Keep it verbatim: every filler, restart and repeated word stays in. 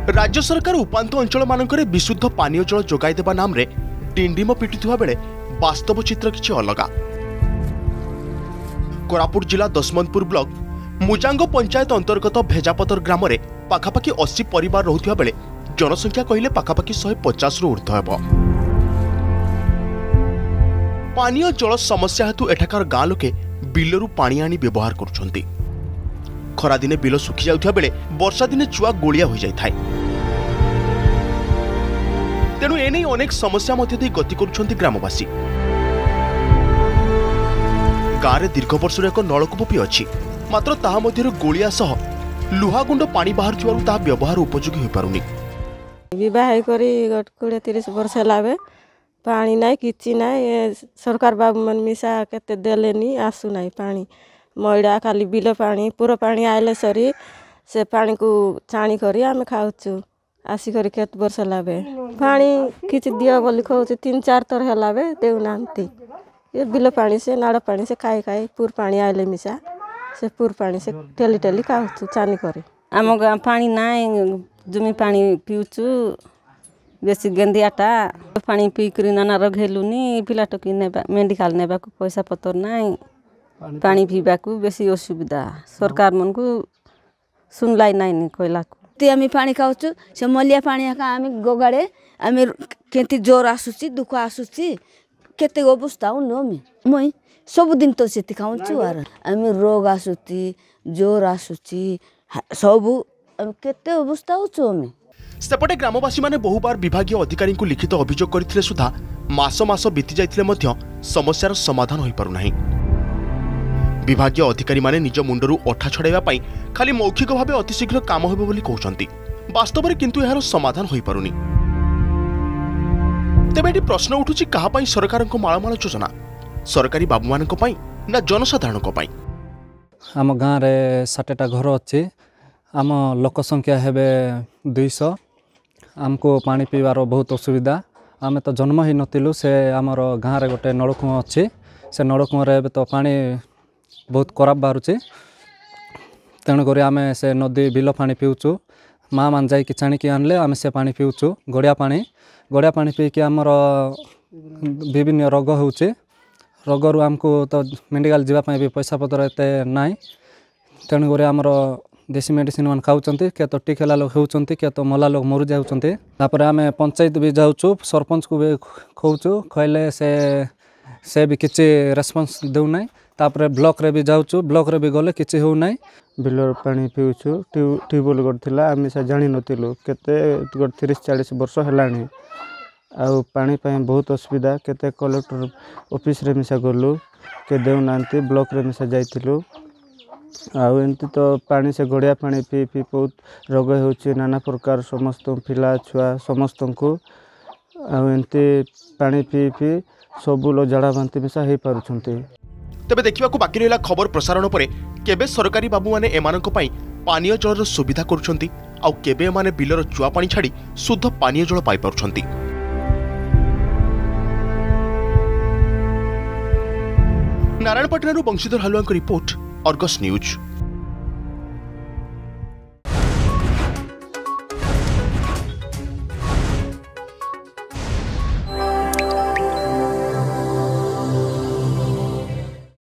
राज्य सरकार उपांत अंचल मानक विशुद्ध पानीय जल जोगाई देवा नाम रे डिंडिम पिटुवा बेले वास्तव चित्र किछि अलगा। कोरापुट जिला दशमंतपुर ब्लॉक मुजांग पंचायत अंतर्गत भेजापतर ग्राम रे पाखापाखि अस्सी परिवार रहुथिबा बेले जनसंख्या कहिले पाखापाखि शहे पचास रु ऊर्ध्व हेबो। पानीय जल समस्या हेतु एठाकार गाँ लोके बिलरू पानी आनी व्यवहार करुछंती। खरा दिने बिल सुखी जाउथिबा बेले वर्षा दिने चुआ गोलिया हो जाय थाए। तेणु एने अनेक समस्या मध्य दे गति करुछंती ग्रामवासी। गाँव में दीर्घ वर्षर एक नलकूप भी अच्छी, मात्र ताहा मध्यरु गोलिया सह लुहागुंड पानी बाहर थिबारु ताहा व्यवहार उपयोगी होई पारुनी। विवाह करी कोड़े तीस वर्ष लावे पानी नाई किछि नाई। सरकार बाबू मन मिसा केते देलेनी आसु नाई पानी मैडा खाली बिल पानी पूरा पानी आइले सरी से पानी को छाणी करी आमे खाउछु। आसी करी केत वर्ष लावे पानी किछि दियो बोली कहउछि तीन चार तर हलावे देउ नांती। ये बिल पानी से नाड़ पानी से खाई खाई पूर पानी आइले मिसा से पूर पानी से टेली टेली खाउछु छानी करी। आम गाँ पानी नाई जुमी पानी पिउछु बेसी गेंदियाटा पानी पीकरी नाना रघेलुनी पिला टकी नेबा मेडिकल नेबा को पैसा पतर नाई पानी पीबा को बेसी असुविधा। सरकार मन को सुनलाई नाई नि कोइला को ते आमी पानी खाउछु से मलिया पानी का आमी गोगाड़े आमी केति जोर आसुची दुख आसुची केते अवस्था उनो मी मई सब दिन तो सेति खाउछु आर आमी रोग आसुची जोर आसुची सब केते अवस्था होछु आमी। सेपटे ग्रामवासी माने बहु बार विभागीय अधिकारी को लिखित अभियोग करथिले सुधा मास मास बीती जाइथिले मध्य समस्यार समाधान होई पारु नाही। विभागीय अधिकारी माने निज मुंडरू अठा छड़ाइबा पई खाली मौखिक भावे अतिशीघ्र काम होबे बोली कहउचंती, वास्तव में किंतु एहार समाधान होई पारुनी। तेबे एटी प्रश्न उठुची कहा पई सरकारक माळमाळ योजना, सरकारी बाबू मानक पई ना जनसाधारणक पई। आम गाँव रे सातटा घर अच्छी, आम लोक संख्या हेबे दुई सौ। आमको पानी पीवार बहुत असुविधा। आम तो जन्म ही नथिलु से आमर गाँव रे गोटे नलकूप अच्छी, से नलकूप रे तो पानी बहुत खराब बाहरुचे। तेणुक आम से नदी बिल पानी पीउछु। माँ मान जाइक छाणिकी आनले आम से पानी पीउछु गड़िया पानी। गड़िया पानी पीकि आमर विभिन्न रोग होउचे। रोगरू आमको तो मेडिकल जावाई भी पैसा पतर एते नाई। तेणुक आमर देसी मेडिसिन मान खाऊचंती, किए तो टिकेला लोग होउचंती, किए तो मला लोग मरी जाउचंती। तापर आम पंचायत भी जाउछु, सरपंच को भी खोउछु, खइले से से भी किछि रेस्पॉन्स देउ नाई। तापर ब्लॉक रे भी जाउछु, ब्लॉक रे भी गले किछि हो नाई। बिलर पानी पिउछु ट्यूबवेल करथिला आमी से जानि नथिलु केते तीस चालीस वर्ष हेलानी। आउ पानी पाए बहुत असुविधा। केते कलेक्टर ऑफिस रे मिसा गलु के देउ नांती, ब्लॉक रे मिसा जाइथिलु। आउ एंती तो पानी से गड़िया पानी पी पी बहुत रोग होउछि नाना प्रकार समस्त पिला छुआ समस्त को। आउ एंती पानी पी पी सब लो जड़ा बांती मिसा हे पारुछंती। तेबे देखिबा को बाकी रहिला खबर प्रसारण परे केबे सरकारी बाबू माने एमानक पई पानीय जलर सुविधा करुछंती आउ केबे माने बिलर चुआ पानी छाड़ी शुद्ध पानीय जल पाई पारुछंती। Narayanpatna Banshidhar Halua report, Argus news.